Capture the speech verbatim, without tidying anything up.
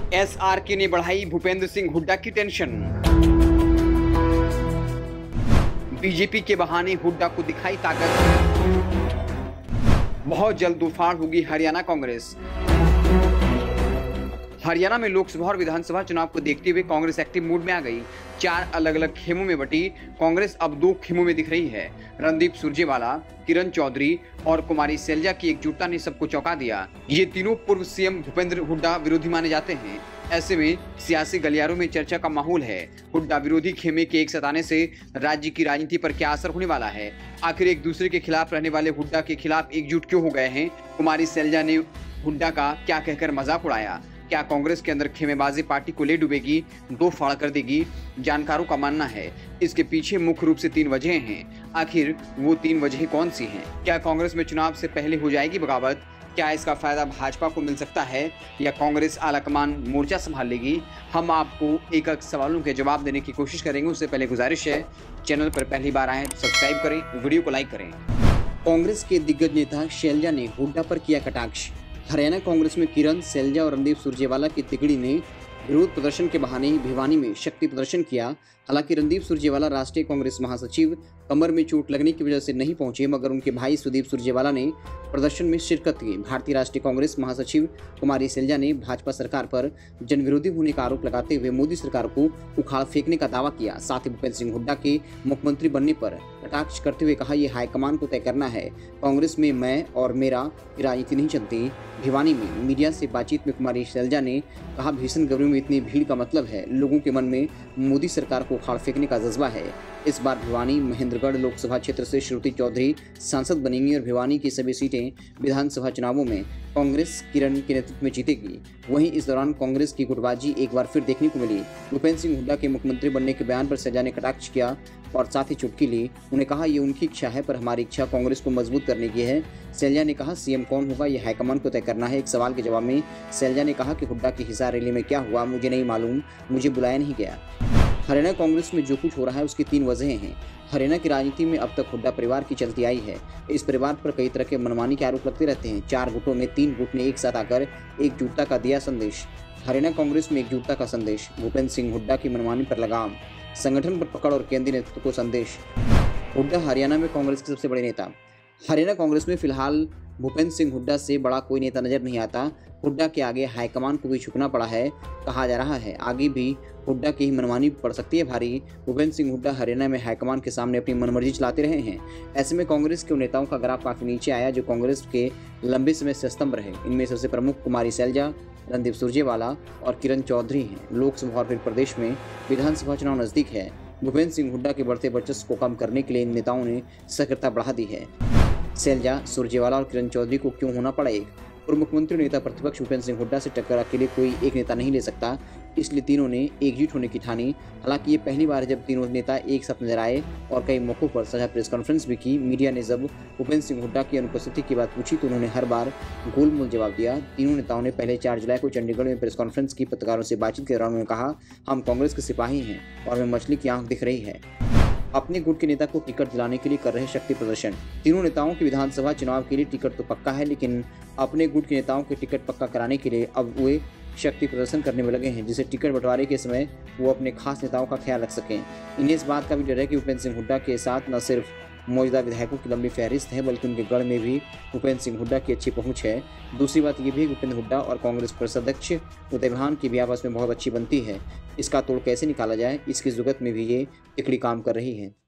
SRK ने बढ़ाई भूपेंद्र सिंह हुड्डा की टेंशन। बीजेपी के बहाने हुड्डा को दिखाई ताकत। बहुत जल्द तूफान होगी हरियाणा कांग्रेस। हरियाणा में लोकसभा और विधानसभा चुनाव को देखते हुए कांग्रेस एक्टिव मूड में आ गई। चार अलग अलग खेमों में बटी कांग्रेस अब दो खेमों में दिख रही है। रणदीप सुरजेवाला, किरण चौधरी और कुमारी सैलजा की एकजुटता ने सबको चौंका दिया। ये तीनों पूर्व सीएम भूपेंद्र हुड्डा विरोधी माने जाते हैं। ऐसे में सियासी गलियारों में चर्चा का माहौल है। हुड्डा विरोधी खेमे के एक सताने से राज्य की राजनीति पर क्या असर होने वाला है? आखिर एक दूसरे के खिलाफ रहने वाले हुड्डा के खिलाफ एकजुट क्यों हो गए हैं? कुमारी सैलजा ने हुड्डा का क्या कहकर मजाक उड़ाया? क्या कांग्रेस के अंदर खेमेबाजी पार्टी को ले डूबेगी, दो फाड़ कर देगी? जानकारों का मानना है इसके पीछे मुख्य रूप से तीन वजहें हैं। आखिर वो तीन वजहें कौन सी हैं? क्या कांग्रेस में चुनाव से पहले हो जाएगी बगावत? क्या इसका फायदा भाजपा को मिल सकता है या कांग्रेस आलाकमान मोर्चा संभाल लेगी? हम आपको एक एक सवालों के जवाब देने की कोशिश करेंगे। उससे पहले गुजारिश है, चैनल पर पहली बार आए तो सब्सक्राइब करें, वीडियो को लाइक करें। कांग्रेस के दिग्गज नेता सैलजा ने हुड्डा पर किया कटाक्ष। हरियाणा कांग्रेस में किरण, सैलजा और रणदीप सुरजेवाला की तिकड़ी ने विरोध प्रदर्शन के बहाने भिवानी में शक्ति प्रदर्शन किया। हालांकि रणदीप सुरजेवाला राष्ट्रीय कांग्रेस महासचिव कमर में चोट लगने की वजह से नहीं पहुंचे, मगर उनके भाई सुदीप सुरजेवाला ने प्रदर्शन में शिरकत की। भारतीय राष्ट्रीय कांग्रेस महासचिव कुमारी सैलजा ने भाजपा सरकार पर जनविरोधी होने का आरोप लगाते हुए मोदी सरकार को उखाड़ फेंकने का दावा किया। साथ ही भूपेंद्र सिंह हुड्डा के मुख्यमंत्री बनने पर कटाक्ष करते हुए कहा, ये हाईकमान को तय करना है। कांग्रेस में मैं और मेरा की राजनीति नहीं चलती। भिवानी में मीडिया से बातचीत में कुमारी सैलजा ने कहा, भीषण गर्मी में इतनी भीड़ का मतलब है लोगों के मन में मोदी सरकार को उखाड़ फेंकने का जज्बा है। इस बार भिवानी महेंद्रगढ़ लोकसभा क्षेत्र से श्रुति चौधरी सांसद बनेंगी और भिवानी की सभी सीटें विधानसभा चुनावों में कांग्रेस किरण के नेतृत्व में जीतेगी। वहीं इस दौरान कांग्रेस की गुटबाजी एक बार फिर देखने को मिली। भूपेंद्र सिंह हुड्डा के मुख्यमंत्री बनने के बयान पर सैलजा ने कटाक्ष किया और साथ ही चुटकी ली। उन्होंने कहा, ये उनकी इच्छा है पर हमारी इच्छा कांग्रेस को मजबूत करने की है। सैलजा ने कहा, सीएम कौन होगा ये हाईकमान को तय करना है। एक सवाल के जवाब में सैलजा ने कहा कि हुड्डा की हिसार रैली में क्या हुआ मुझे नहीं मालूम, मुझे बुलाया नहीं गया। हरियाणा कांग्रेस में जो कुछ हो रहा है उसकी तीन वजहें हैं। हरियाणा की राजनीति में अब तक हुड्डा परिवार की चलती आई है। इस परिवार पर कई तरह के मनमानी के आरोप लगते रहते हैं। चार गुटों में तीन गुट ने एक साथ आकर एकजुटता का दिया संदेश। हरियाणा कांग्रेस में एकजुटता का संदेश। भूपेंद्र सिंह हुड्डा की मनमानी पर लगाम, संगठन पर पकड़ और केंद्रीय नेतृत्व को संदेश। हुड्डा हरियाणा में कांग्रेस के सबसे बड़े नेता। हरियाणा कांग्रेस में फिलहाल भूपेंद्र सिंह हुड्डा से बड़ा कोई नेता नजर नहीं आता। हुड्डा के आगे हाईकमान को भी झुकना पड़ा है। कहा जा रहा है आगे भी हुड्डा की ही मनमानी पड़ सकती है भारी। भूपेंद्र सिंह हुड्डा हरियाणा में हाईकमान के सामने अपनी मनमर्जी चलाते रहे हैं। ऐसे में कांग्रेस के उन नेताओं का ग्राफ काफी नीचे आया जो कांग्रेस के लंबे समय से स्तंभ रहे। इनमें सबसे प्रमुख कुमारी सैलजा, रणदीप सुरजेवाला और किरण चौधरी हैं। लोकसभा और फिर प्रदेश में विधानसभा चुनाव नजदीक है। भूपेंद्र सिंह हुड्डा के बढ़ते वर्चस्व को कम करने के लिए इन नेताओं ने सक्रियता बढ़ा दी है। सैलजा, सुरजेवाला और किरण चौधरी को क्यों होना पड़ा एक? पूर्व मुख्यमंत्री नेता प्रतिपक्ष भूपेंद्र सिंह हुड्डा से टक्कर अकेले कोई एक नेता नहीं ले सकता, इसलिए तीनों ने एकजुट होने की ठानी। हालांकि ये पहली बार है जब तीनों नेता एक साथ नजर आए और कई मौकों पर साझा प्रेस कॉन्फ्रेंस भी की। मीडिया ने जब भूपेंद्र सिंह हुड्डा की अनुपस्थिति की बात पूछी तो उन्होंने हर बार गोलमोल जवाब दिया। तीनों नेताओं ने पहले चार जुलाई को चंडीगढ़ में प्रेस कॉन्फ्रेंस की। पत्रकारों से बातचीत के दौरान उन्होंने कहा, हम कांग्रेस के सिपाही हैं और हमें मछली की आंख दिख रही है। अपने गुट के नेता को टिकट दिलाने के लिए कर रहे शक्ति प्रदर्शन। तीनों नेताओं के विधानसभा चुनाव के लिए टिकट तो पक्का है, लेकिन अपने गुट के नेताओं के टिकट पक्का कराने के लिए अब वे शक्ति प्रदर्शन करने में लगे हैं, जिससे टिकट बंटवारे के समय वो अपने खास नेताओं का ख्याल रख सकें। इन्हें इस बात का भी डर है कि भूपेंद्र सिंह हुड्डा के साथ न सिर्फ मौजूदा विधायकों की लंबी फहरिस्त है, बल्कि उनके गढ़ में भी भूपेंद्र सिंह हुड्डा की अच्छी पहुंच है। दूसरी बात यह भी है कि भूपेंद्र हुड्डा और कांग्रेस प्रदेशाध्यक्ष उदय भान की भी आपस में बहुत अच्छी बनती है। इसका तोड़ कैसे निकाला जाए, इसकी जुगत में भी ये तिकड़ी काम कर रही है।